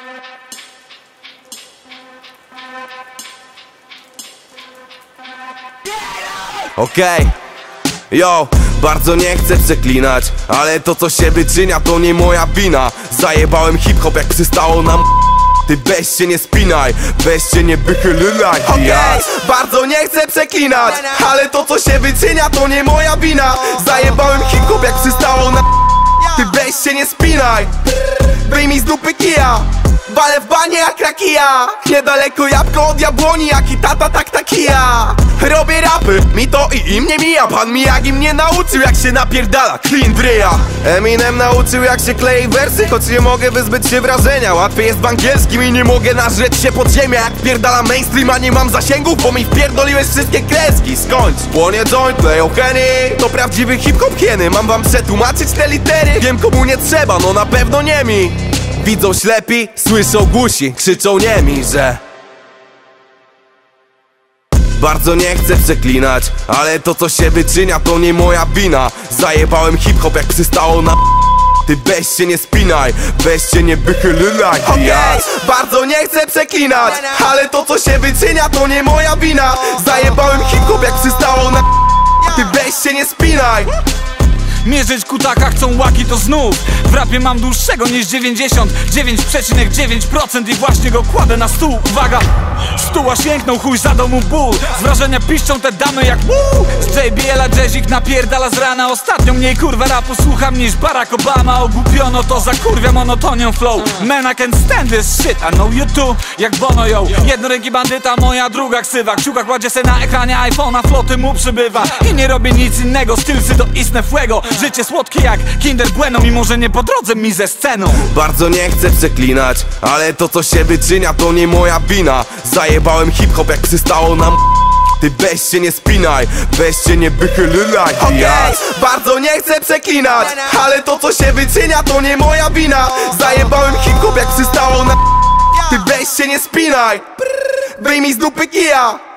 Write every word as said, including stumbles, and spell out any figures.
Okej, okay. Yo, bardzo nie chcę przeklinać, ale to co się wyczynia to nie moja wina. Zajebałem hip-hop jak przystało nam. Ty weź się nie spinaj, weź się nie wychylaj. Okej, okay. Bardzo nie chcę przeklinać, ale to co się wyczynia to nie moja wina. Zajebałem hip-hop jak przystało nam. Ty weź się nie spinaj, wyjmij z dupy kija. Walę w banie jak rakija. Niedaleko jabłko od jabłoni, jak i tata tak takija. Robię rapy, mi to i im nie mija. Pan Miyagi mnie nauczył jak się napierdala clean w ryja. Eminem nauczył jak się klei wersy, choć nie mogę wyzbyć się wrażenia. Łatwiej jest w angielskim i nie mogę nażreć się pod ziemię. Jak pierdala mainstream, a nie mam zasięgów, bo mi wpierdoliłeś wszystkie kreski. Skończ, płonie joint, leją Henny. To prawdziwy hip-hop hieny. Mam wam przetłumaczyć te litery? Wiem komu nie trzeba, no na pewno nie mi. Widzą ślepi, słyszą głusi, krzyczą niemi, że bardzo nie chcę przeklinać, ale to co się wyczynia to nie moja wina. Zajebałem hip-hop jak przystało na. Ty weź się nie spinaj, weź się nie wychylaj. Okej, okay. Bardzo nie chcę przeklinać, ale to co się wyczynia to nie moja wina. Zajebałem hip-hop jak przystało na. Ty weź się nie spinaj. Mierzyć kutaka chcą łaki to znów. W rapie mam dłuższego niż dziewięćdziesiąt dziewięć przecinek dziewięć procent i właśnie go kładę na stół. Uwaga! Stuła sięgnął, chuj zadał mu ból. Z wrażenia piszczą te damy jak wuu. Z J B L a jazzik napierdala z rana. Ostatnio mniej kurwa rapu słucham niż Barack Obama. Ogłupiono to zakurwia monotonią flow. Man I can stand this shit, I know you too. Jak Bono yo, jednoręki bandyta, moja druga ksywa. Kciuka kładzie se na ekranie iPhone'a, floty mu przybywa. I nie robię nic innego, stylsy do istne fuego. Życie słodkie jak Kinder Bueno, mimo że nie po drodze mi ze sceną. Bardzo nie chcę przeklinać, ale to co się wyczynia to nie moja wina. Zajebałem hip-hop jak przystało nam. Ty weź się nie spinaj, weź się nie wychylaj. Okej, okay. Bardzo nie chcę przeklinać, ale to co się wyczynia to nie moja wina. Zajebałem hip-hop jak przystało nam. Ty weź się nie spinaj, wyjmij z dupy kija.